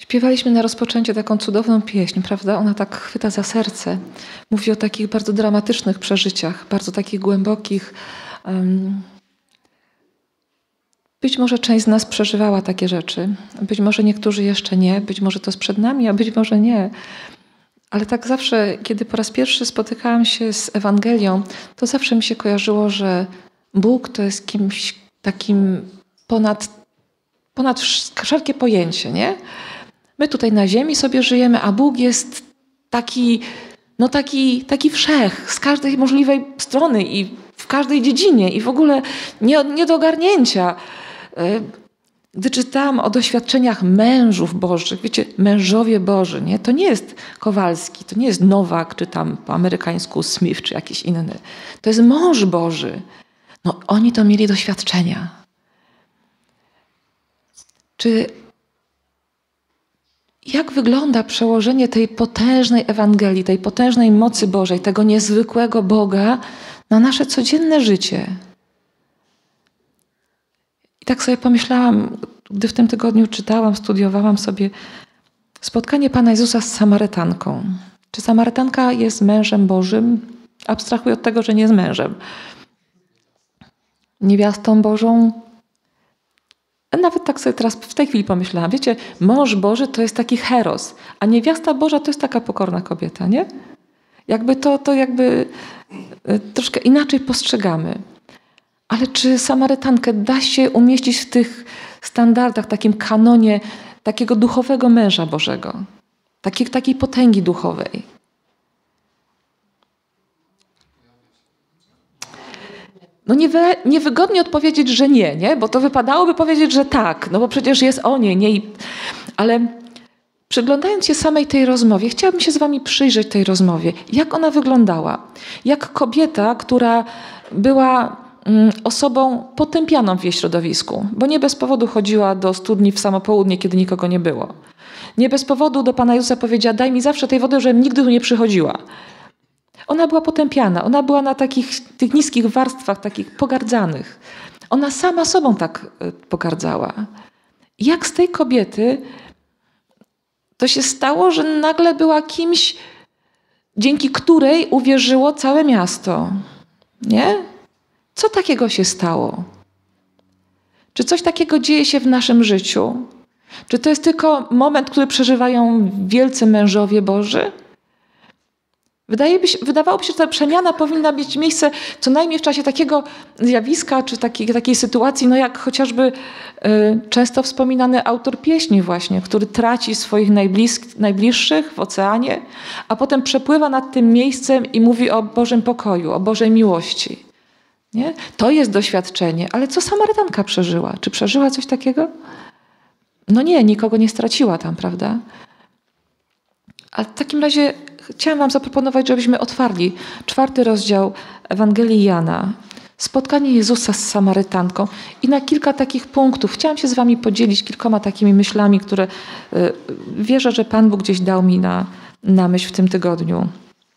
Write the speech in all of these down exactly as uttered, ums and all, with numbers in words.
Śpiewaliśmy na rozpoczęcie taką cudowną pieśń, prawda? Ona tak chwyta za serce. Mówi o takich bardzo dramatycznych przeżyciach, bardzo takich głębokich. Um, być może część z nas przeżywała takie rzeczy. Być może niektórzy jeszcze nie. Być może to jest przed nami, a być może nie. Ale tak zawsze, kiedy po raz pierwszy spotykałam się z Ewangelią, to zawsze mi się kojarzyło, że Bóg to jest kimś takim ponad, ponad wszelkie pojęcie, nie? My tutaj na ziemi sobie żyjemy, a Bóg jest taki, no taki, taki wszech, z każdej możliwej strony i w każdej dziedzinie i w ogóle nie, nie do ogarnięcia. Gdy czytałam o doświadczeniach mężów bożych, wiecie, mężowie Boży, nie? To nie jest Kowalski, to nie jest Nowak, czy tam po amerykańsku Smith, czy jakiś inny. To jest mąż Boży. No oni to mieli doświadczenia. Czy jak wygląda przełożenie tej potężnej Ewangelii, tej potężnej mocy Bożej, tego niezwykłego Boga na nasze codzienne życie? I tak sobie pomyślałam, gdy w tym tygodniu czytałam, studiowałam sobie spotkanie Pana Jezusa z Samarytanką. Czy Samarytanka jest mężem Bożym? Abstrahuję od tego, że nie jest mężem. Niewiastą Bożą? Nawet tak sobie teraz w tej chwili pomyślałam. Wiecie, mąż Boży to jest taki heros, a niewiasta Boża to jest taka pokorna kobieta, nie? Jakby to, to jakby troszkę inaczej postrzegamy. Ale czy Samarytankę da się umieścić w tych standardach, takim kanonie takiego duchowego męża Bożego? Takiej, takiej potęgi duchowej? No niewy, niewygodnie odpowiedzieć, że nie, nie, bo to wypadałoby powiedzieć, że tak, no bo przecież jest o niej, nie. Ale przyglądając się samej tej rozmowie, chciałabym się z wami przyjrzeć tej rozmowie. Jak ona wyglądała? Jak kobieta, która była mm, osobą potępianą w jej środowisku, bo nie bez powodu chodziła do studni w samo południe, kiedy nikogo nie było. Nie bez powodu do Pana Jezusa powiedziała, daj mi zawsze tej wody, żebym nigdy tu nie przychodziła. Ona była potępiana, ona była na takich tych niskich warstwach, takich pogardzanych. Ona sama sobą tak pogardzała. Jak z tej kobiety to się stało, że nagle była kimś, dzięki której uwierzyło całe miasto. Nie? Co takiego się stało? Czy coś takiego dzieje się w naszym życiu? Czy to jest tylko moment, który przeżywają wielcy mężowie Boży? Wydaje by się, wydawałoby się, że ta przemiana powinna mieć miejsce co najmniej w czasie takiego zjawiska, czy takiej, takiej sytuacji, no jak chociażby y, często wspominany autor pieśni właśnie, który traci swoich najblisk, najbliższych w oceanie, a potem przepływa nad tym miejscem i mówi o Bożym pokoju, o Bożej miłości. Nie? To jest doświadczenie, ale co Samarytanka przeżyła? Czy przeżyła coś takiego? No nie, nikogo nie straciła tam, prawda? A w takim razie chciałam wam zaproponować, żebyśmy otwarli czwarty rozdział Ewangelii Jana. Spotkanie Jezusa z Samarytanką. I na kilka takich punktów chciałam się z wami podzielić kilkoma takimi myślami, które y, wierzę, że Pan Bóg gdzieś dał mi na, na myśl w tym tygodniu.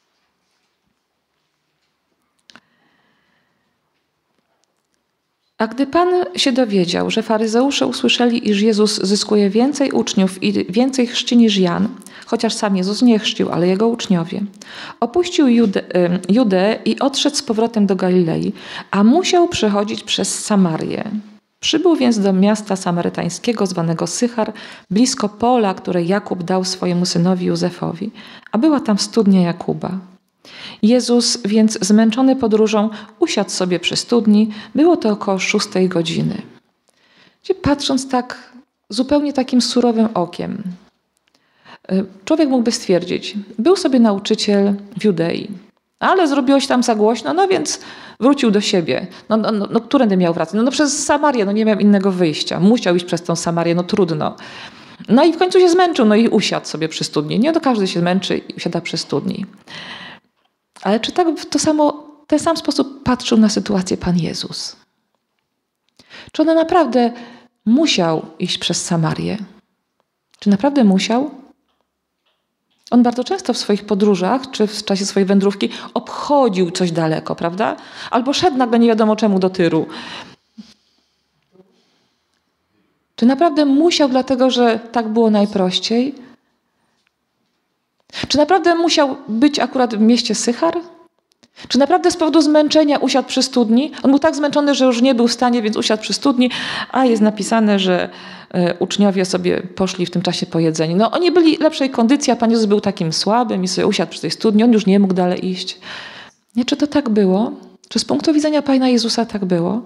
A gdy Pan się dowiedział, że faryzeusze usłyszeli, iż Jezus zyskuje więcej uczniów i więcej chrzci niż Jan, chociaż sam Jezus nie chrzcił, ale jego uczniowie, opuścił Jude, Judeę i odszedł z powrotem do Galilei, a musiał przechodzić przez Samarię. Przybył więc do miasta samarytańskiego zwanego Sychar, blisko pola, które Jakub dał swojemu synowi Józefowi, a była tam studnia Jakuba. Jezus więc zmęczony podróżą usiadł sobie przy studni. Było to około szóstej godziny. Patrząc tak zupełnie takim surowym okiem, człowiek mógłby stwierdzić, był sobie nauczyciel w Judei, ale zrobiło się tam za głośno, no więc wrócił do siebie. No, no, no, no którędy miał wracać? No, no przez Samarię, no nie miał innego wyjścia. Musiał iść przez tą Samarię, no trudno. No i w końcu się zmęczył, no i usiadł sobie przy studni. Nie, no każdy się zmęczy i usiada przy studni. Ale czy tak w to samo, ten sam sposób patrzył na sytuację Pan Jezus? Czy on naprawdę musiał iść przez Samarię? Czy naprawdę musiał? On bardzo często w swoich podróżach, czy w czasie swojej wędrówki obchodził coś daleko, prawda? Albo szedł nagle nie wiadomo czemu do Tyru. Czy naprawdę musiał dlatego, że tak było najprościej? Czy naprawdę musiał być akurat w mieście Sychar? Czy naprawdę z powodu zmęczenia usiadł przy studni? On był tak zmęczony, że już nie był w stanie, więc usiadł przy studni, a jest napisane, że uczniowie sobie poszli w tym czasie po jedzeniu. No oni byli lepszej kondycji, a Pan Jezus był takim słabym i sobie usiadł przy tej studni. On już nie mógł dalej iść. Nie, czy to tak było? Czy z punktu widzenia Pana Jezusa tak było?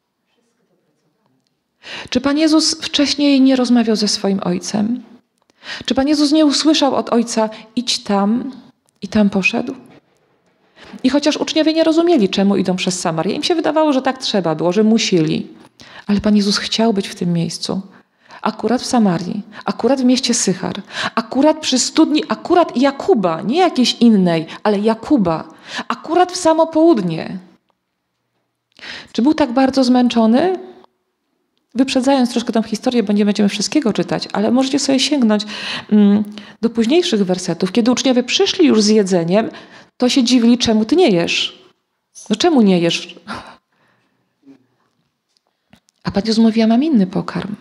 Czy Pan Jezus wcześniej nie rozmawiał ze swoim Ojcem? Czy Pan Jezus nie usłyszał od Ojca, idź tam i tam poszedł? I chociaż uczniowie nie rozumieli, czemu idą przez Samarię, im się wydawało, że tak trzeba było, że musieli. Ale Pan Jezus chciał być w tym miejscu. Akurat w Samarii, akurat w mieście Sychar, akurat przy studni, akurat Jakuba, nie jakiejś innej, ale Jakuba, akurat w samo południe. Czy był tak bardzo zmęczony? Wyprzedzając troszkę tę historię, bo nie będziemy wszystkiego czytać, ale możecie sobie sięgnąć mm, do późniejszych wersetów. Kiedy uczniowie przyszli już z jedzeniem, to się dziwili, czemu ty nie jesz? No czemu nie jesz? A Pan Jezus mówi, ja mam inny pokarm.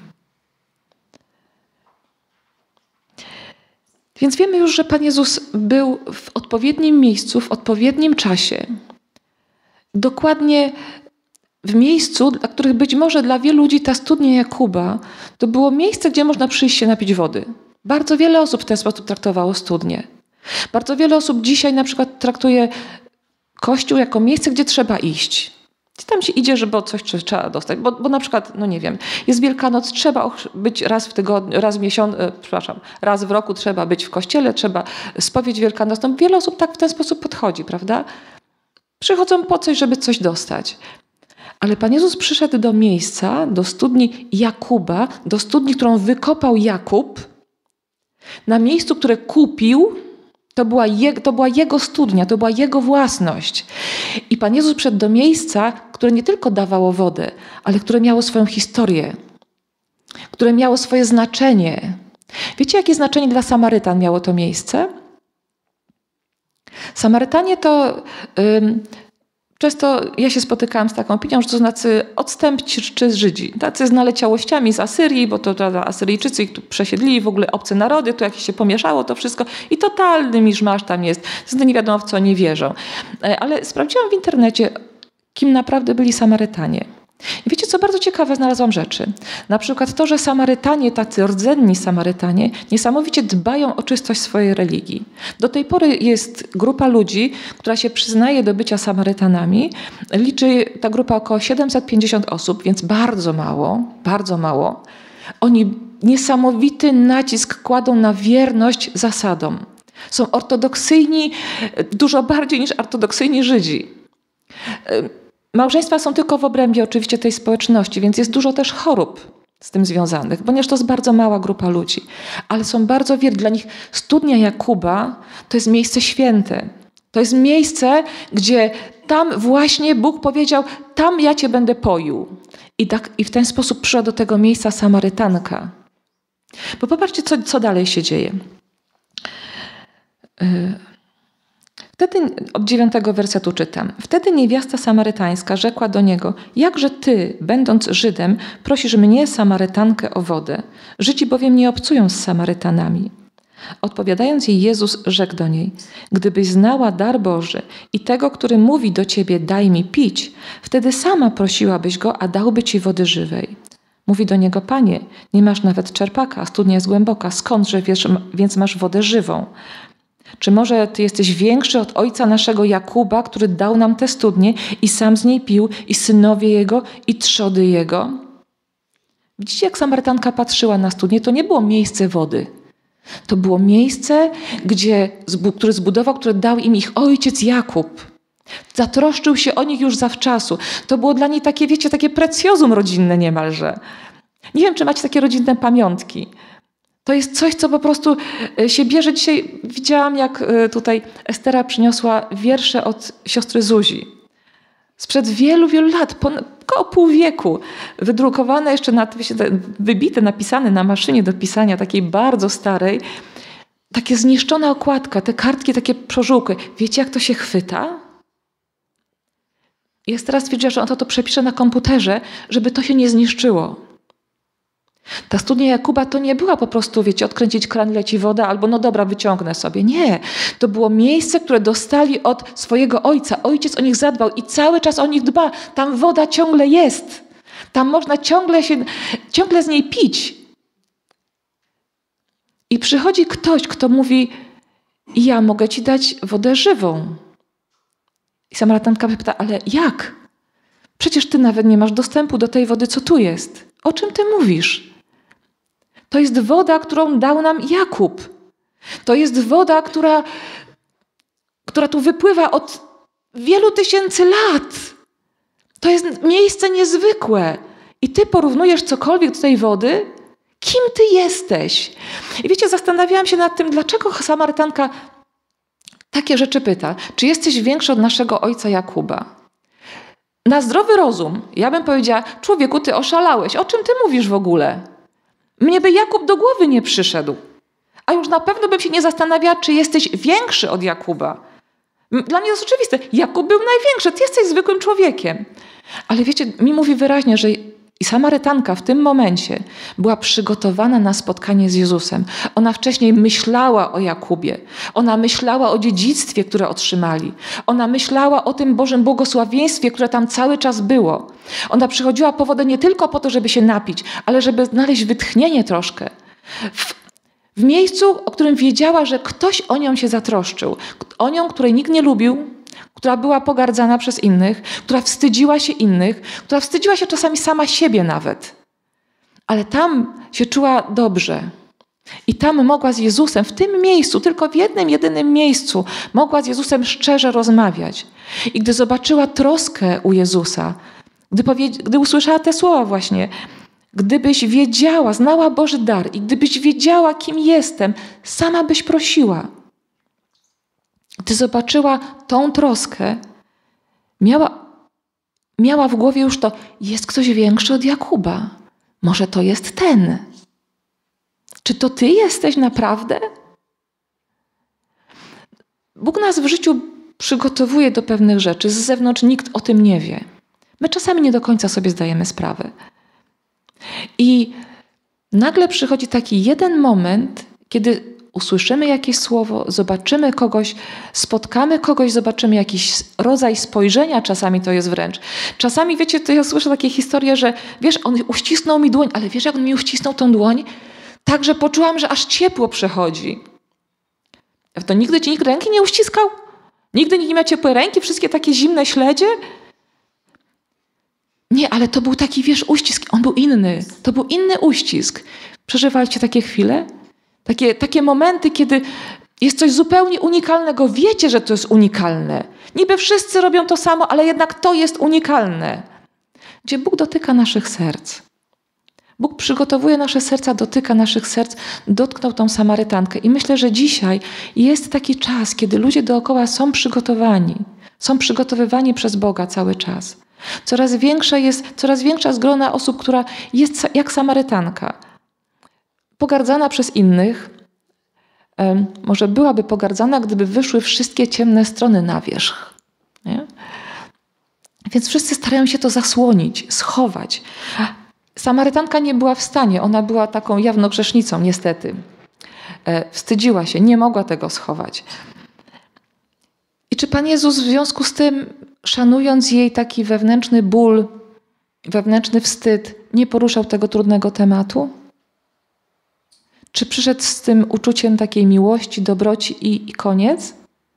Więc wiemy już, że Pan Jezus był w odpowiednim miejscu, w odpowiednim czasie. Dokładnie w miejscu, dla których być może dla wielu ludzi ta studnia Jakuba to było miejsce, gdzie można przyjść się napić wody. Bardzo wiele osób w ten sposób traktowało studnię. Bardzo wiele osób dzisiaj na przykład traktuje Kościół jako miejsce, gdzie trzeba iść. Gdzie tam się idzie, żeby coś trzeba dostać. Bo, bo na przykład, no nie wiem, jest Wielkanoc, trzeba być raz w tygodniu, raz w miesiącu, e, przepraszam, raz w roku trzeba być w kościele, trzeba spowiedź wielkanocną. Wiele osób tak w ten sposób podchodzi, prawda? Przychodzą po coś, żeby coś dostać. Ale Pan Jezus przyszedł do miejsca, do studni Jakuba, do studni, którą wykopał Jakub, na miejscu, które kupił. To była, je, to była Jego studnia, to była Jego własność. I Pan Jezus przyszedł do miejsca, które nie tylko dawało wodę, ale które miało swoją historię, które miało swoje znaczenie. Wiecie, jakie znaczenie dla Samarytan miało to miejsce? Samarytanie to... Ym, Często ja się spotykałam z taką opinią, że to znaczy odstępczy Żydzi. Tacy z naleciałościami z Asyrii, bo to prawda, Asyryjczycy ich tu przesiedlili, w ogóle obce narody, tu jakieś się pomieszało to wszystko i totalny miszmasz tam jest. Zresztą nie wiadomo, w co nie wierzą. Ale sprawdziłam w internecie, kim naprawdę byli Samarytanie. I wiecie co, bardzo ciekawe znalazłam rzeczy. Na przykład to, że Samarytanie, tacy rdzenni Samarytanie, niesamowicie dbają o czystość swojej religii. Do tej pory jest grupa ludzi, która się przyznaje do bycia Samarytanami. Liczy ta grupa około siedemset pięćdziesiąt osób, więc bardzo mało, bardzo mało. Oni niesamowity nacisk kładą na wierność zasadom. Są ortodoksyjni dużo bardziej niż ortodoksyjni Żydzi. Małżeństwa są tylko w obrębie oczywiście tej społeczności, więc jest dużo też chorób z tym związanych, ponieważ to jest bardzo mała grupa ludzi. Ale są bardzo wierni. Dla nich studnia Jakuba to jest miejsce święte. To jest miejsce, gdzie tam właśnie Bóg powiedział, tam ja cię będę poił. I, tak, i w ten sposób przyszła do tego miejsca Samarytanka. Bo popatrzcie, co, co dalej się dzieje. Yy. Wtedy od dziewiątego wersetu czytam. Wtedy niewiasta samarytańska rzekła do niego, jakże ty, będąc Żydem, prosisz mnie, Samarytankę, o wodę? Żydzi bowiem nie obcują z Samarytanami. Odpowiadając jej, Jezus rzekł do niej, gdybyś znała dar Boży i tego, który mówi do ciebie, daj mi pić, wtedy sama prosiłabyś go, a dałby ci wody żywej. Mówi do niego, panie, nie masz nawet czerpaka, a studnia jest głęboka, skądże wiesz, więc masz wodę żywą? Czy może ty jesteś większy od ojca naszego Jakuba, który dał nam tę studnię i sam z niej pił, i synowie jego, i trzody jego? Widzicie, jak Samarytanka patrzyła na studnię? To nie było miejsce wody. To było miejsce, gdzie, które zbudował, które dał im ich ojciec Jakub. Zatroszczył się o nich już zawczasu. To było dla niej takie, wiecie, takie precjozum rodzinne niemalże. Nie wiem, czy macie takie rodzinne pamiątki. To jest coś, co po prostu się bierze. Dzisiaj widziałam, jak tutaj Estera przyniosła wiersze od siostry Zuzi. Sprzed wielu, wielu lat, około pół wieku. Wydrukowane jeszcze, na, wybite, napisane na maszynie do pisania, takiej bardzo starej. Takie zniszczona okładka, te kartki takie przeżółkłe. Wiecie, jak to się chwyta? I Estera stwierdziła, że on to, to przepisze na komputerze, żeby to się nie zniszczyło. Ta studnia Jakuba to nie była po prostu, wiecie, odkręcić kran, leci woda, albo no dobra, wyciągnę sobie. Nie. To było miejsce, które dostali od swojego ojca. Ojciec o nich zadbał i cały czas o nich dba. Tam woda ciągle jest. Tam można ciągle się, ciągle z niej pić. I przychodzi ktoś, kto mówi, ja mogę ci dać wodę żywą. I Samarytanka pyta, ale jak? Przecież ty nawet nie masz dostępu do tej wody, co tu jest. O czym ty mówisz? To jest woda, którą dał nam Jakub. To jest woda, która, która tu wypływa od wielu tysięcy lat. To jest miejsce niezwykłe. I ty porównujesz cokolwiek do tej wody? Kim ty jesteś? I wiecie, zastanawiałam się nad tym, dlaczego Samarytanka takie rzeczy pyta. Czy jesteś większy od naszego ojca Jakuba? Na zdrowy rozum, ja bym powiedziała, człowieku, ty oszalałeś. O czym ty mówisz w ogóle? Mnie by Jakub do głowy nie przyszedł. A już na pewno bym się nie zastanawiała, czy jesteś większy od Jakuba. Dla mnie to jest oczywiste. Jakub był największy, ty jesteś zwykłym człowiekiem. Ale wiecie, mi mówi wyraźnie, że i Samarytanka w tym momencie była przygotowana na spotkanie z Jezusem. Ona wcześniej myślała o Jakubie. Ona myślała o dziedzictwie, które otrzymali. Ona myślała o tym Bożym błogosławieństwie, które tam cały czas było. Ona przychodziła po wodę nie tylko po to, żeby się napić, ale żeby znaleźć wytchnienie troszkę. W, w miejscu, o którym wiedziała, że ktoś o nią się zatroszczył. O nią, której nikt nie lubił, która była pogardzana przez innych, która wstydziła się innych, która wstydziła się czasami sama siebie nawet. Ale tam się czuła dobrze. I tam mogła z Jezusem, w tym miejscu, tylko w jednym, jedynym miejscu, mogła z Jezusem szczerze rozmawiać. I gdy zobaczyła troskę u Jezusa, gdy, powie, gdy usłyszała te słowa właśnie, gdybyś wiedziała, znała Boży dar i gdybyś wiedziała, kim jestem, sama byś prosiła. Gdy zobaczyła tą troskę, miała, miała w głowie już to, jest ktoś większy od Jakuba. Może to jest ten. Czy to ty jesteś naprawdę? Bóg nas w życiu przygotowuje do pewnych rzeczy. Z zewnątrz nikt o tym nie wie. My czasami nie do końca sobie zdajemy sprawę. I nagle przychodzi taki jeden moment, kiedy usłyszymy jakieś słowo, zobaczymy kogoś, spotkamy kogoś, zobaczymy jakiś rodzaj spojrzenia, czasami to jest wręcz. Czasami, wiecie, to ja słyszę takie historie, że wiesz, on uścisnął mi dłoń, ale wiesz, jak on mi uścisnął tą dłoń? Tak, że poczułam, że aż ciepło przechodzi. To nigdy ci nikt ręki nie uściskał? Nigdy nikt nie miał ciepłej ręki? Wszystkie takie zimne śledzie? Nie, ale to był taki, wiesz, uścisk. On był inny. To był inny uścisk. Przeżywaliście takie chwile? Takie, takie momenty, kiedy jest coś zupełnie unikalnego. Wiecie, że to jest unikalne. Niby wszyscy robią to samo, ale jednak to jest unikalne. Gdzie Bóg dotyka naszych serc. Bóg przygotowuje nasze serca, dotyka naszych serc, dotknął tą Samarytankę. I myślę, że dzisiaj jest taki czas, kiedy ludzie dookoła są przygotowani. Są przygotowywani przez Boga cały czas. Coraz większa jest, coraz większa zgrona osób, która jest jak Samarytanka. Pogardzana przez innych. Może byłaby pogardzana, gdyby wyszły wszystkie ciemne strony na wierzch. Nie? Więc wszyscy starają się to zasłonić, schować. Samarytanka nie była w stanie. Ona była taką jawną grzesznicą, niestety. Wstydziła się, nie mogła tego schować. I czy Pan Jezus w związku z tym, szanując jej taki wewnętrzny ból, wewnętrzny wstyd, nie poruszał tego trudnego tematu? Czy przyszedł z tym uczuciem takiej miłości, dobroci i, i koniec?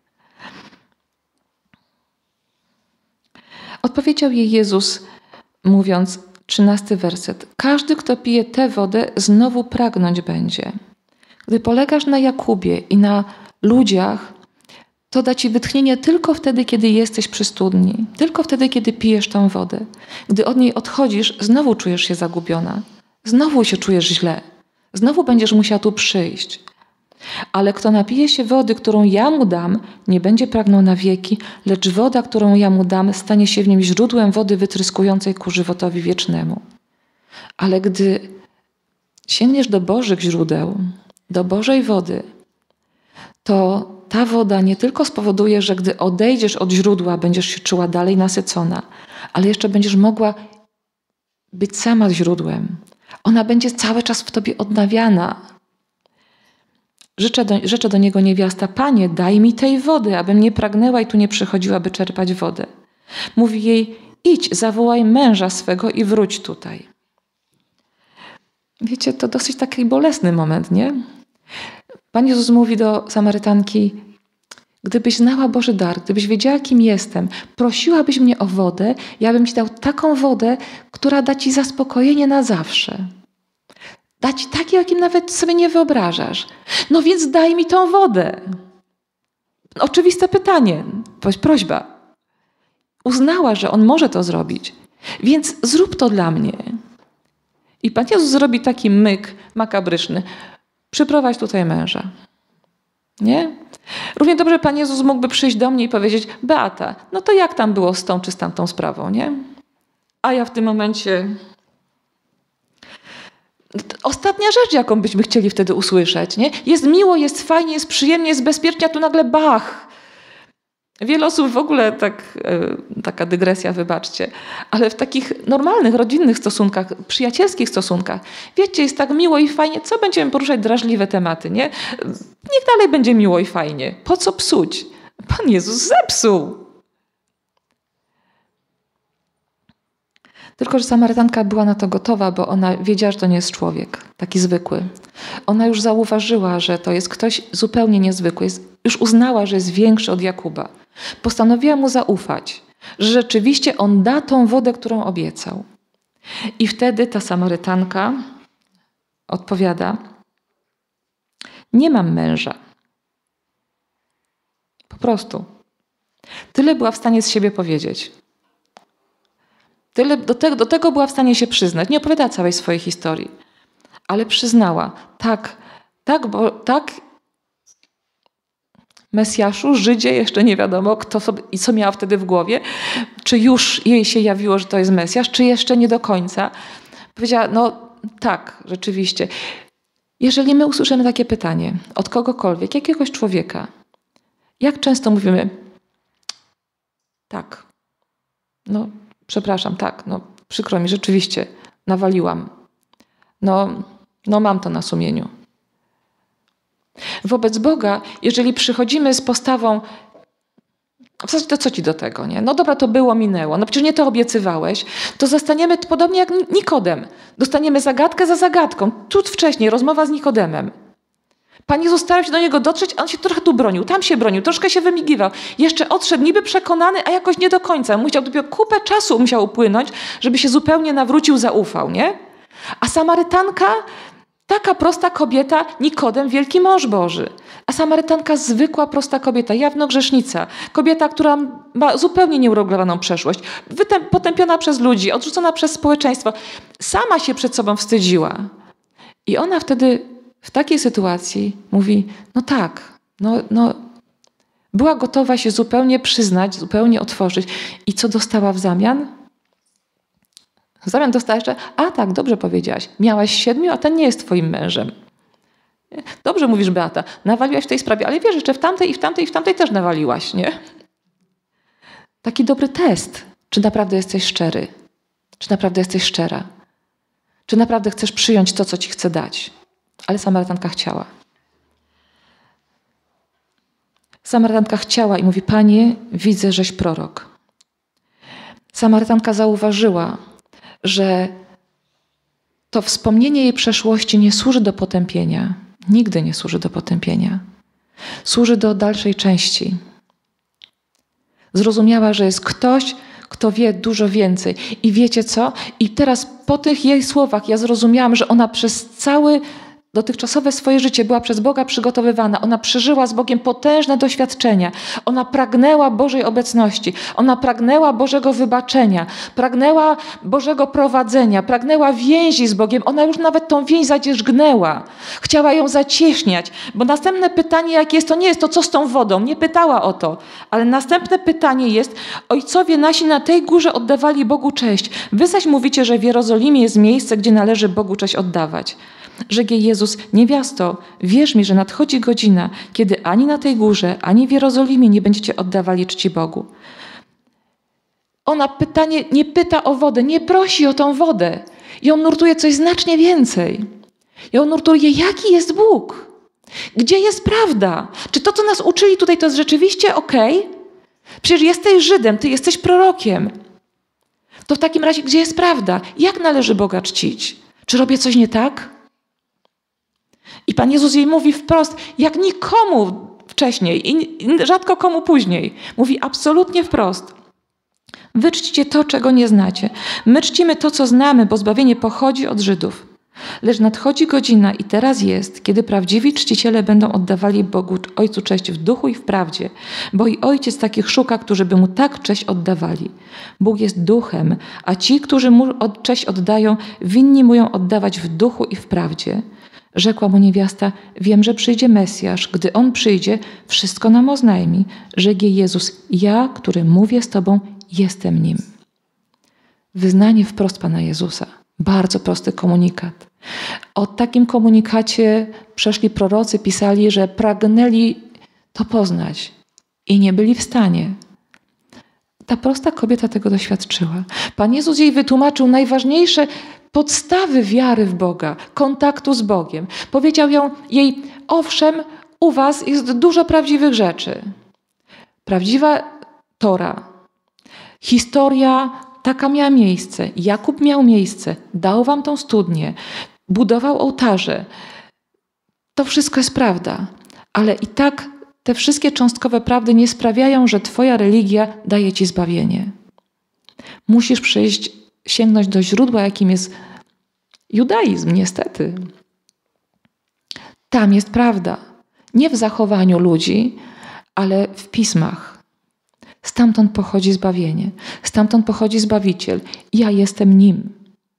Odpowiedział jej Jezus, mówiąc, trzynasty werset. Każdy, kto pije tę wodę, znowu pragnąć będzie. Gdy polegasz na Jakubie i na ludziach, to da ci wytchnienie tylko wtedy, kiedy jesteś przy studni. Tylko wtedy, kiedy pijesz tą wodę. Gdy od niej odchodzisz, znowu czujesz się zagubiona. Znowu się czujesz źle. Znowu będziesz musiała tu przyjść. Ale kto napije się wody, którą ja mu dam, nie będzie pragnął na wieki, lecz woda, którą ja mu dam, stanie się w nim źródłem wody wytryskującej ku żywotowi wiecznemu. Ale gdy sięgniesz do Bożych źródeł, do Bożej wody, to ta woda nie tylko spowoduje, że gdy odejdziesz od źródła, będziesz się czuła dalej nasycona, ale jeszcze będziesz mogła być sama źródłem. Ona będzie cały czas w tobie odnawiana. Życzę do, życzę do niego niewiasta: Panie, daj mi tej wody, abym nie pragnęła i tu nie przychodziła, by czerpać wodę. Mówi jej: idź, zawołaj męża swego i wróć tutaj. Wiecie, to dosyć taki bolesny moment, nie? Pan Jezus mówi do Samarytanki: gdybyś znała Boży dar, gdybyś wiedziała, kim jestem, prosiłabyś mnie o wodę, ja bym ci dał taką wodę, która da ci zaspokojenie na zawsze. Da ci takie, jakim nawet sobie nie wyobrażasz. No więc daj mi tą wodę. Oczywiste pytanie, prośba. Uznała, że on może to zrobić, więc zrób to dla mnie. I Pan Jezus zrobi taki myk makabryczny: przyprowadź tutaj męża. Nie? Równie dobrze Pan Jezus mógłby przyjść do mnie i powiedzieć: Beata, no to jak tam było z tą czy z tamtą sprawą, nie? A ja w tym momencie... Ostatnia rzecz, jaką byśmy chcieli wtedy usłyszeć, nie? Jest miło, jest fajnie, jest przyjemnie, jest bezpiecznie, a tu nagle bach. Wiele osób w ogóle, tak, taka dygresja, wybaczcie, ale w takich normalnych, rodzinnych stosunkach, przyjacielskich stosunkach, wiecie, jest tak miło i fajnie, co będziemy poruszać drażliwe tematy, nie? Niech dalej będzie miło i fajnie. Po co psuć? Pan Jezus zepsuł. Tylko że Samarytanka była na to gotowa, bo ona wiedziała, że to nie jest człowiek, taki zwykły. Ona już zauważyła, że to jest ktoś zupełnie niezwykły. Jest, już uznała, że jest większy od Jakuba. Postanowiła mu zaufać, że rzeczywiście on da tą wodę, którą obiecał. I wtedy ta Samarytanka odpowiada: nie mam męża. Po prostu. Tyle była w stanie z siebie powiedzieć. Tyle, do, te, do tego była w stanie się przyznać. Nie opowiadała całej swojej historii. Ale przyznała: tak, tak, bo tak, Mesjaszu, Żydzie, jeszcze nie wiadomo kto sobie, i co miała wtedy w głowie, czy już jej się jawiło, że to jest Mesjasz, czy jeszcze nie do końca. Powiedziała: no tak, rzeczywiście. Jeżeli my usłyszymy takie pytanie od kogokolwiek, jakiegoś człowieka, jak często mówimy: tak, no przepraszam, tak, no przykro mi, rzeczywiście, nawaliłam. No, no mam to na sumieniu. Wobec Boga, jeżeli przychodzimy z postawą: w zasadzie to co ci do tego, nie? No dobra, to było, minęło. No przecież nie to obiecywałeś. To zostaniemy podobnie jak Nikodem. Dostaniemy zagadkę za zagadką. Cud wcześniej, rozmowa z Nikodemem. Pan Jezus starał się do niego dotrzeć, a on się trochę tu bronił, tam się bronił, troszkę się wymigiwał. Jeszcze odszedł niby przekonany, a jakoś nie do końca. Musiał dopiero kupę czasu musiał upłynąć, żeby się zupełnie nawrócił, zaufał, nie? A Samarytanka, taka prosta kobieta, Nikodem, wielki mąż Boży. A Samarytanka, zwykła, prosta kobieta, jawnogrzesznica. Kobieta, która ma zupełnie nieuregulowaną przeszłość. Wytęp- potępiona przez ludzi, odrzucona przez społeczeństwo. Sama się przed sobą wstydziła. I ona wtedy w takiej sytuacji mówi: no tak, no, no, była gotowa się zupełnie przyznać, zupełnie otworzyć. I co dostała w zamian? W zamian dostała jeszcze: a tak, dobrze powiedziałaś, miałaś siedmiu, a ten nie jest twoim mężem. Dobrze mówisz, Beata, nawaliłaś w tej sprawie, ale wiesz, jeszcze w tamtej i w tamtej i w tamtej też nawaliłaś, nie? Taki dobry test, czy naprawdę jesteś szczery, czy naprawdę jesteś szczera, czy naprawdę chcesz przyjąć to, co ci chce dać. Ale Samarytanka chciała. Samarytanka chciała i mówi: Panie, widzę, żeś prorok. Samarytanka zauważyła, że to wspomnienie jej przeszłości nie służy do potępienia. Nigdy nie służy do potępienia. Służy do dalszej części. Zrozumiała, że jest ktoś, kto wie dużo więcej. I wiecie co? I teraz po tych jej słowach ja zrozumiałam, że ona przez cały dotychczasowe swoje życie była przez Boga przygotowywana. Ona przeżyła z Bogiem potężne doświadczenia. Ona pragnęła Bożej obecności. Ona pragnęła Bożego wybaczenia. Pragnęła Bożego prowadzenia. Pragnęła więzi z Bogiem. Ona już nawet tą więź zadzierzgnęła. Chciała ją zacieśniać. Bo następne pytanie, jakie jest, to nie jest to, co z tą wodą. Nie pytała o to. Ale następne pytanie jest: ojcowie nasi na tej górze oddawali Bogu cześć. Wy zaś mówicie, że w Jerozolimie jest miejsce, gdzie należy Bogu cześć oddawać. Rzekł Jezus: niewiasto, wierz mi, że nadchodzi godzina, kiedy ani na tej górze, ani w Jerozolimie nie będziecie oddawali czci Bogu. Ona pytanie, nie pyta o wodę, nie prosi o tą wodę. Ją nurtuje coś znacznie więcej. Ją nurtuje, jaki jest Bóg. Gdzie jest prawda? Czy to, co nas uczyli tutaj, to jest rzeczywiście okej? Przecież jesteś Żydem, ty jesteś prorokiem. To w takim razie, gdzie jest prawda? Jak należy Boga czcić? Czy robię coś nie tak? I Pan Jezus jej mówi wprost, jak nikomu wcześniej i rzadko komu później. Mówi absolutnie wprost. Wy czcicie to, czego nie znacie. My czcimy to, co znamy, bo zbawienie pochodzi od Żydów. Lecz nadchodzi godzina i teraz jest, kiedy prawdziwi czciciele będą oddawali Bogu Ojcu cześć w duchu i w prawdzie, bo i Ojciec takich szuka, którzy by Mu tak cześć oddawali. Bóg jest duchem, a ci, którzy Mu cześć oddają, winni Mu ją oddawać w duchu i w prawdzie. Rzekła mu niewiasta, wiem, że przyjdzie Mesjasz. Gdy On przyjdzie, wszystko nam oznajmi. Rzekł Jezus, ja, który mówię z Tobą, jestem Nim. Wyznanie wprost Pana Jezusa. Bardzo prosty komunikat. O takim komunikacie przeszli prorocy, pisali, że pragnęli to poznać i nie byli w stanie. Ta prosta kobieta tego doświadczyła. Pan Jezus jej wytłumaczył najważniejsze podstawy wiary w Boga, kontaktu z Bogiem. Powiedział ją, jej, owszem, u was jest dużo prawdziwych rzeczy. Prawdziwa Tora, historia taka miała miejsce. Jakub miał miejsce, dał wam tą studnię, budował ołtarze. To wszystko jest prawda, ale i tak te wszystkie cząstkowe prawdy nie sprawiają, że twoja religia daje ci zbawienie. Musisz przyjść, sięgnąć do źródła, jakim jest judaizm, niestety. Tam jest prawda. Nie w zachowaniu ludzi, ale w pismach. Stamtąd pochodzi zbawienie. Stamtąd pochodzi Zbawiciel. Ja jestem Nim.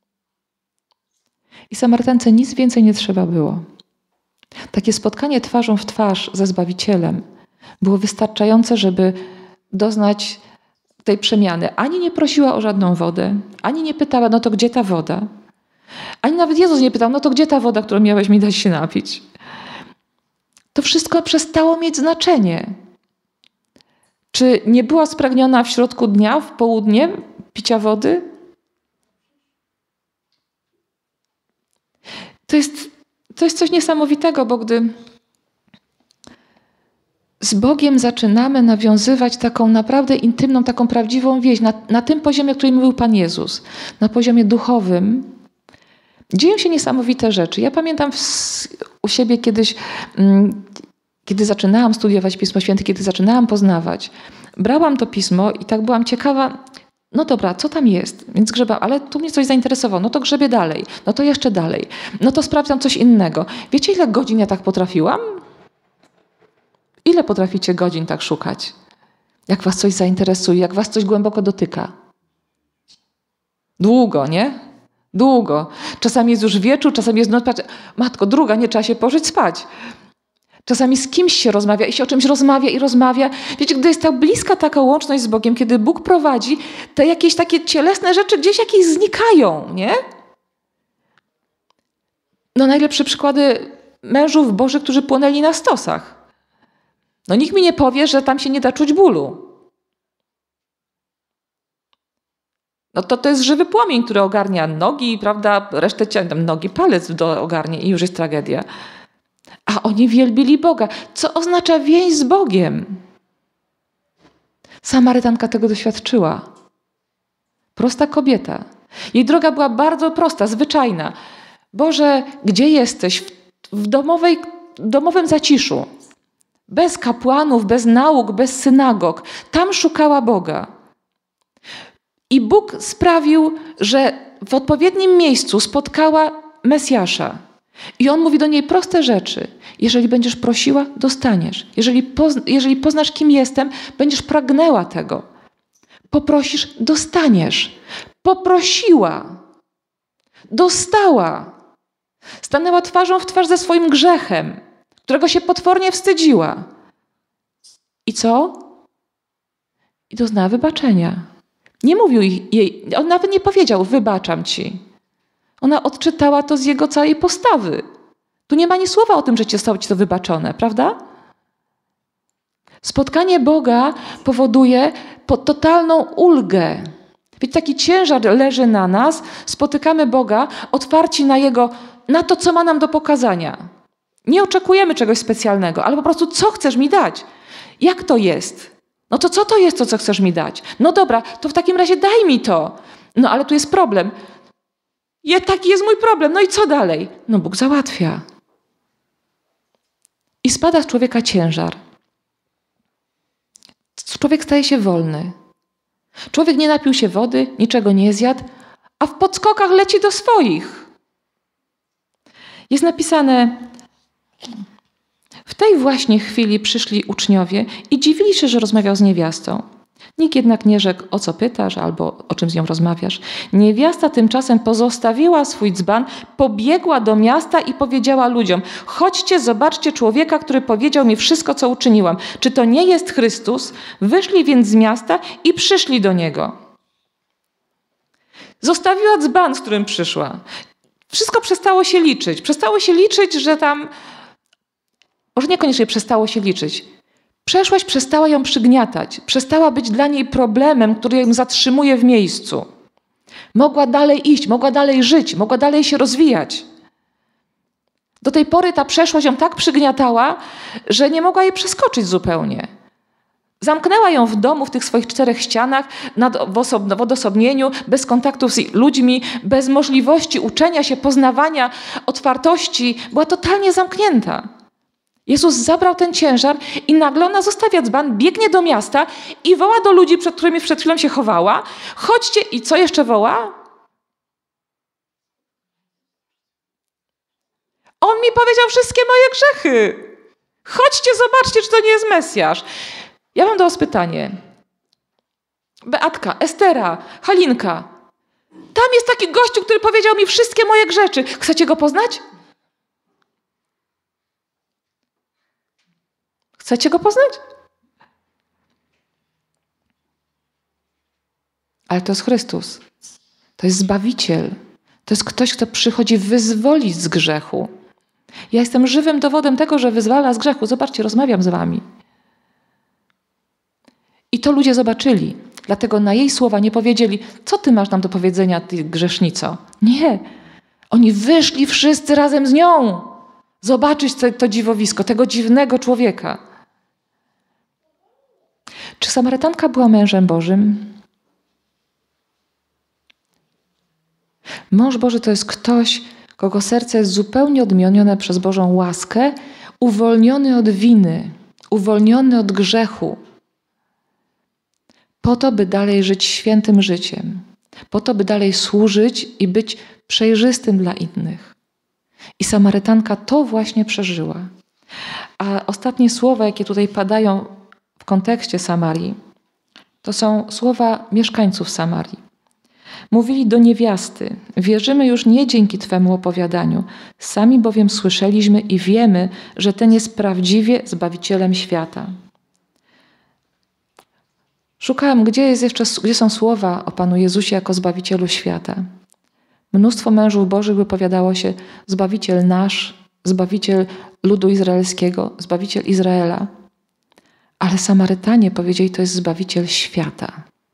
I Samarytance nic więcej nie trzeba było. Takie spotkanie twarzą w twarz ze Zbawicielem było wystarczające, żeby doznać tej przemiany. Ani nie prosiła o żadną wodę, ani nie pytała, no to gdzie ta woda? Ani nawet Jezus nie pytał, no to gdzie ta woda, którą miałeś mi dać się napić? To wszystko przestało mieć znaczenie. Czy nie była spragniona w środku dnia, w południe picia wody? To jest, to jest coś niesamowitego, bo gdy z Bogiem zaczynamy nawiązywać taką naprawdę intymną, taką prawdziwą więź, na, na tym poziomie, o którym mówił Pan Jezus, na poziomie duchowym, dzieją się niesamowite rzeczy. Ja pamiętam w, u siebie kiedyś, mm, kiedy zaczynałam studiować Pismo Święte, kiedy zaczynałam poznawać, brałam to Pismo i tak byłam ciekawa, no dobra, co tam jest? Więc grzebałam, ale tu mnie coś zainteresowało, no to grzebię dalej, no to jeszcze dalej, no to sprawdzam coś innego. Wiecie, ile godzin ja tak potrafiłam? Ile potraficie godzin tak szukać? Jak was coś zainteresuje, jak was coś głęboko dotyka? Długo, nie? Długo. Czasami jest już wieczór, czasami jest noc. Patrz, matko, druga, nie trzeba się położyć spać. Czasami z kimś się rozmawia i się o czymś rozmawia i rozmawia. Wiecie, gdy jest tak bliska taka łączność z Bogiem, kiedy Bóg prowadzi, te jakieś takie cielesne rzeczy gdzieś jakieś znikają, nie? No najlepsze przykłady mężów Bożych, którzy płonęli na stosach. No nikt mi nie powie, że tam się nie da czuć bólu. No to to jest żywy płomień, który ogarnia nogi, prawda, resztę ciała, tam nogi, palec do ogarnie i już jest tragedia. A oni wielbili Boga. Co oznacza więź z Bogiem? Samarytanka tego doświadczyła. Prosta kobieta. Jej droga była bardzo prosta, zwyczajna. Boże, gdzie jesteś? W, w domowej, domowym zaciszu. Bez kapłanów, bez nauk, bez synagog. Tam szukała Boga. I Bóg sprawił, że w odpowiednim miejscu spotkała Mesjasza. I On mówi do niej proste rzeczy. Jeżeli będziesz prosiła, dostaniesz. Jeżeli, pozna, jeżeli poznasz, kim jestem, będziesz pragnęła tego. Poprosisz, dostaniesz. Poprosiła. Dostała. Stanęła twarzą w twarz ze swoim grzechem, którego się potwornie wstydziła. I co? I doznała wybaczenia. Nie mówił jej, on nawet nie powiedział, wybaczam ci. Ona odczytała to z jego całej postawy. Tu nie ma ani słowa o tym, że ci zostało ci to wybaczone, prawda? Spotkanie Boga powoduje totalną ulgę. Więc taki ciężar leży na nas, spotykamy Boga, otwarci na Jego, na to, co ma nam do pokazania. Nie oczekujemy czegoś specjalnego, ale po prostu, co chcesz mi dać? Jak to jest? No to co to jest to, co chcesz mi dać? No dobra, to w takim razie daj mi to. No ale tu jest problem. Je, taki jest mój problem. No i co dalej? No Bóg załatwia. I spada z człowieka ciężar. Człowiek staje się wolny. Człowiek nie napił się wody, niczego nie zjadł, a w podskokach leci do swoich. Jest napisane: w tej właśnie chwili przyszli uczniowie i dziwili się, że rozmawiał z niewiastą. Nikt jednak nie rzekł, o co pytasz albo o czym z nią rozmawiasz. Niewiasta tymczasem pozostawiła swój dzban, pobiegła do miasta i powiedziała ludziom: chodźcie, zobaczcie człowieka, który powiedział mi wszystko, co uczyniłam. Czy to nie jest Chrystus? Wyszli więc z miasta i przyszli do Niego. Zostawiła dzban, z którym przyszła. Wszystko przestało się liczyć. Przestało się liczyć, że tam... Może niekoniecznie przestało się liczyć. Przeszłość przestała ją przygniatać. Przestała być dla niej problemem, który ją zatrzymuje w miejscu. Mogła dalej iść, mogła dalej żyć, mogła dalej się rozwijać. Do tej pory ta przeszłość ją tak przygniatała, że nie mogła jej przeskoczyć zupełnie. Zamknęła ją w domu, w tych swoich czterech ścianach, w, oso- w odosobnieniu, bez kontaktów z ludźmi, bez możliwości uczenia się, poznawania, otwartości. Była totalnie zamknięta. Jezus zabrał ten ciężar i nagle ona zostawia dzban, biegnie do miasta i woła do ludzi, przed którymi przed chwilą się chowała: chodźcie, i co jeszcze woła? On mi powiedział wszystkie moje grzechy. Chodźcie, zobaczcie, czy to nie jest Mesjasz. Ja mam do was pytanie. Beatka, Estera, Halinka. Tam jest taki gościu, który powiedział mi wszystkie moje grzechy. Chcecie go poznać? Chcecie go poznać? Ale to jest Chrystus. To jest Zbawiciel. To jest ktoś, kto przychodzi wyzwolić z grzechu. Ja jestem żywym dowodem tego, że wyzwala z grzechu. Zobaczcie, rozmawiam z wami. I to ludzie zobaczyli. Dlatego na jej słowa nie powiedzieli: co ty masz nam do powiedzenia, ty grzesznico? Nie. Oni wyszli wszyscy razem z nią. Zobaczyć to, to dziwowisko, tego dziwnego człowieka. Czy Samarytanka była mężem Bożym? Mąż Boży to jest ktoś, kogo serce jest zupełnie odmienione przez Bożą łaskę, uwolniony od winy, uwolniony od grzechu, po to, by dalej żyć świętym życiem, po to, by dalej służyć i być przejrzystym dla innych. I Samarytanka to właśnie przeżyła. A ostatnie słowa, jakie tutaj padają w kontekście Samarii, to są słowa mieszkańców Samarii. Mówili do niewiasty: wierzymy już nie dzięki Twemu opowiadaniu, sami bowiem słyszeliśmy i wiemy, że ten jest prawdziwie Zbawicielem świata. Szukałam, gdzie jest jeszcze, gdzie są słowa o Panu Jezusie jako Zbawicielu świata. Mnóstwo mężów Bożych wypowiadało się: Zbawiciel nasz, Zbawiciel ludu izraelskiego, Zbawiciel Izraela. Ale Samarytanie powiedzieli: to jest Zbawiciel świata.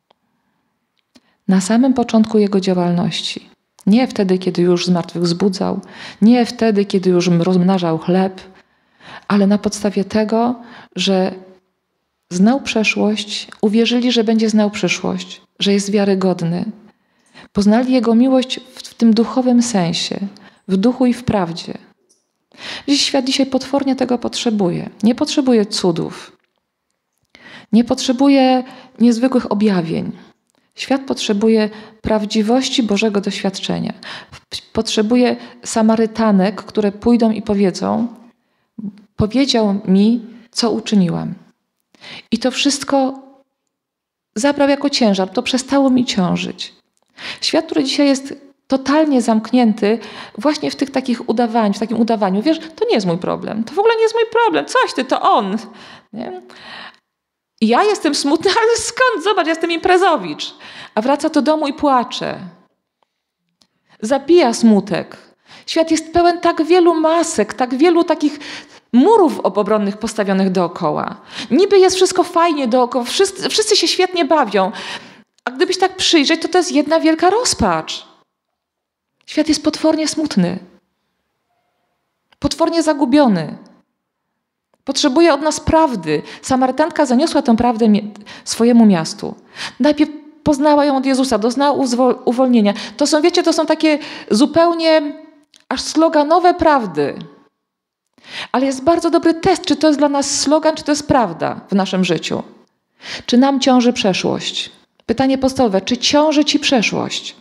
Na samym początku Jego działalności. Nie wtedy, kiedy już zmartwychwzbudzał, nie wtedy, kiedy już rozmnażał chleb, ale na podstawie tego, że znał przeszłość, uwierzyli, że będzie znał przyszłość, że jest wiarygodny. Poznali Jego miłość w, w tym duchowym sensie, w duchu i w prawdzie. Dziś świat dzisiaj potwornie tego potrzebuje. Nie potrzebuje cudów. Nie potrzebuje niezwykłych objawień. Świat potrzebuje prawdziwości Bożego doświadczenia. Potrzebuje Samarytanek, które pójdą i powiedzą: powiedział mi, co uczyniłam. I to wszystko zabrał jako ciężar. To przestało mi ciążyć. Świat, który dzisiaj jest totalnie zamknięty właśnie w tych takich udawaniu, w takim udawaniu. Wiesz, to nie jest mój problem. To w ogóle nie jest mój problem. Coś ty, to on. Nie? I ja jestem smutny, ale skąd? Zobacz, jestem imprezowicz. A wraca do domu i płacze. Zabija smutek. Świat jest pełen tak wielu masek, tak wielu takich murów obronnych postawionych dookoła. Niby jest wszystko fajnie dookoła, wszyscy, wszyscy się świetnie bawią, A gdybyś tak przyjrzeć, to to jest jedna wielka rozpacz. Świat jest potwornie smutny. Potwornie zagubiony. Potrzebuje od nas prawdy. Samarytanka zaniosła tę prawdę swojemu miastu. Najpierw poznała ją od Jezusa, doznała uwolnienia. To są, wiecie, to są takie zupełnie aż sloganowe prawdy. Ale jest bardzo dobry test, czy to jest dla nas slogan, czy to jest prawda w naszym życiu. Czy nam ciąży przeszłość? Pytanie podstawowe, czy ciąży ci przeszłość?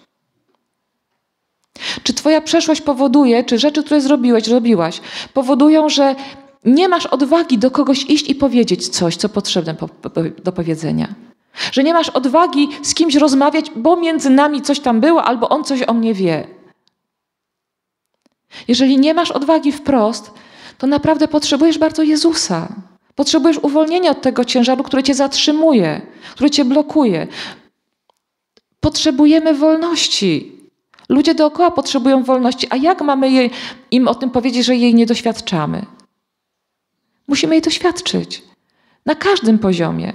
Czy twoja przeszłość powoduje, czy rzeczy, które zrobiłeś, zrobiłaś, powodują, że nie masz odwagi do kogoś iść i powiedzieć coś, co potrzebne po, po, do powiedzenia? Że nie masz odwagi z kimś rozmawiać, bo między nami coś tam było, albo on coś o mnie wie. Jeżeli nie masz odwagi wprost, to naprawdę potrzebujesz bardzo Jezusa. Potrzebujesz uwolnienia od tego ciężaru, który cię zatrzymuje, który cię blokuje. Potrzebujemy wolności. Ludzie dookoła potrzebują wolności, a jak mamy jej, im o tym powiedzieć, że jej nie doświadczamy? Musimy jej doświadczyć. Na każdym poziomie.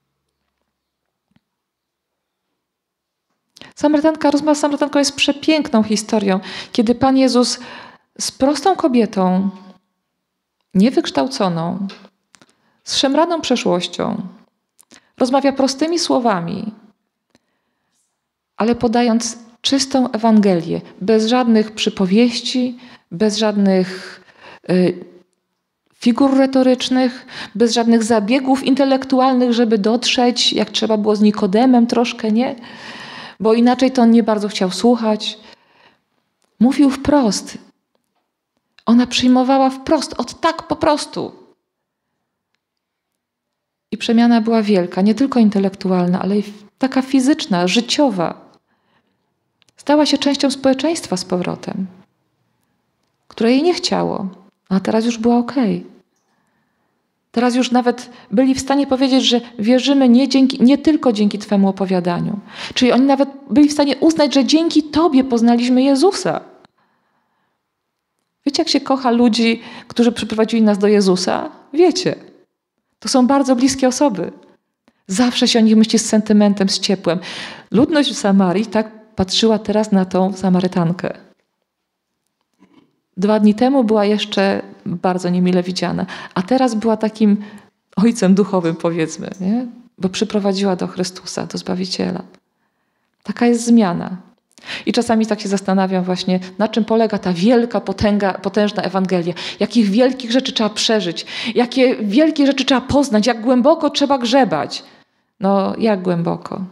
Samarytanka, rozmowa z Samarytanką jest przepiękną historią, kiedy Pan Jezus z prostą kobietą, niewykształconą, z szemraną przeszłością, rozmawia prostymi słowami, ale podając czystą Ewangelię, bez żadnych przypowieści, bez żadnych y, figur retorycznych, bez żadnych zabiegów intelektualnych, żeby dotrzeć, jak trzeba było z Nikodemem troszkę, nie? Bo inaczej to on nie bardzo chciał słuchać. Mówił wprost. Ona przyjmowała wprost, od tak po prostu. I przemiana była wielka, nie tylko intelektualna, ale i taka fizyczna, życiowa. Stała się częścią społeczeństwa z powrotem, które jej nie chciało, a teraz już była okej. Teraz już nawet byli w stanie powiedzieć, że wierzymy nie, dzięki, nie tylko dzięki Twemu opowiadaniu. Czyli oni nawet byli w stanie uznać, że dzięki Tobie poznaliśmy Jezusa. Wiecie, jak się kocha ludzi, którzy przyprowadzili nas do Jezusa? Wiecie. To są bardzo bliskie osoby. Zawsze się o nich myśli z sentymentem, z ciepłem. Ludność w Samarii tak patrzyła teraz na tą Samarytankę. Dwa dni temu była jeszcze bardzo niemile widziana, a teraz była takim ojcem duchowym, powiedzmy, nie? Bo przyprowadziła do Chrystusa, do Zbawiciela. Taka jest zmiana. I czasami tak się zastanawiam właśnie, na czym polega ta wielka, potęga, potężna Ewangelia. Jakich wielkich rzeczy trzeba przeżyć, jakie wielkie rzeczy trzeba poznać, jak głęboko trzeba grzebać. No, jak głęboko?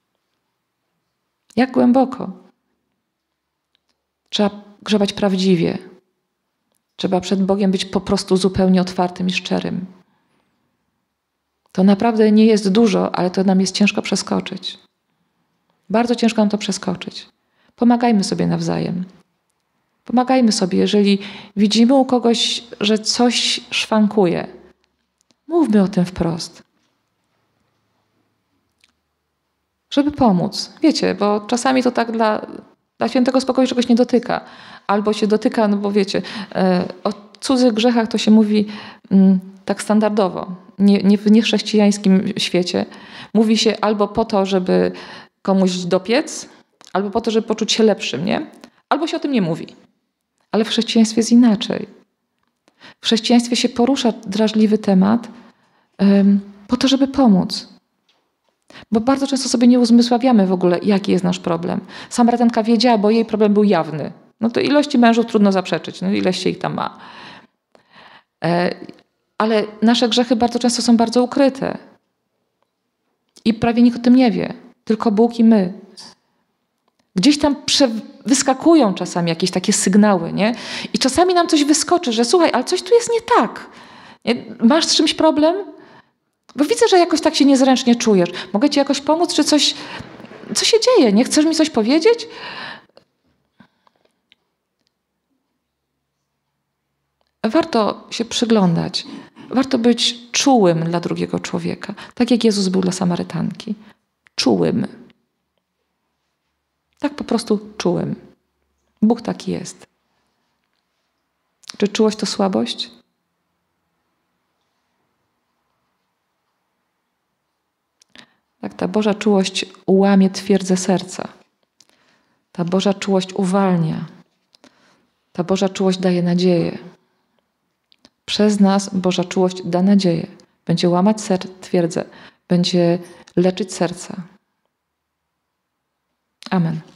Jak głęboko? Trzeba grzebać prawdziwie. Trzeba przed Bogiem być po prostu zupełnie otwartym i szczerym. To naprawdę nie jest dużo, ale to nam jest ciężko przeskoczyć. Bardzo ciężko nam to przeskoczyć. Pomagajmy sobie nawzajem. Pomagajmy sobie, jeżeli widzimy u kogoś, że coś szwankuje. Mówmy o tym wprost. Żeby pomóc. Wiecie, bo czasami to tak dla, dla świętego spokoju czegoś nie dotyka. Albo się dotyka, no bo wiecie, o cudzych grzechach to się mówi tak standardowo. Nie, nie w niechrześcijańskim świecie. Mówi się albo po to, żeby komuś dopiec, albo po to, żeby poczuć się lepszym, nie? Albo się o tym nie mówi. Ale w chrześcijaństwie jest inaczej. W chrześcijaństwie się porusza drażliwy temat um, po to, żeby pomóc. Bo bardzo często sobie nie uzmysławiamy w ogóle, jaki jest nasz problem. Samarytanka wiedziała, bo jej problem był jawny. No to ilości mężów trudno zaprzeczyć, no ileś się ich tam ma. E, ale nasze grzechy bardzo często są bardzo ukryte. I prawie nikt o tym nie wie. Tylko Bóg i my. Gdzieś tam prze, wyskakują czasami jakieś takie sygnały, nie? I czasami nam coś wyskoczy, że słuchaj, ale coś tu jest nie tak. Nie? Masz z czymś problem? Bo widzę, że jakoś tak się niezręcznie czujesz. Mogę ci jakoś pomóc, czy coś... Co się dzieje? Nie chcesz mi coś powiedzieć? Warto się przyglądać. Warto być czułym dla drugiego człowieka. Tak jak Jezus był dla Samarytanki. Czułym. Tak po prostu czułym. Bóg taki jest. Czy czułość to słabość? Tak Ta Boża czułość łamie twierdzę serca. Ta Boża czułość uwalnia. Ta Boża czułość daje nadzieję. Przez nas Boża czułość da nadzieję. Będzie łamać ser- twierdzę. Będzie leczyć serca. Amen.